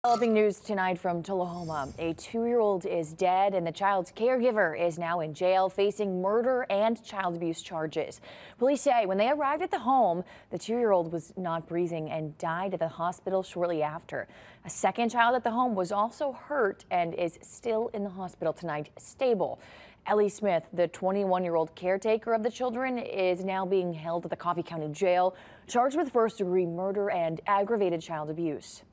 Developing news tonight from Tullahoma. A 2-year-old is dead and the child's caregiver is now in jail facing murder and child abuse charges. Police say when they arrived at the home, the 2-year-old was not breathing and died at the hospital shortly after. A second child at the home was also hurt and is still in the hospital tonight, stable. Ellie Smith, the 21-year-old caretaker of the children, is now being held at the Coffee County Jail, charged with first-degree murder and aggravated child abuse.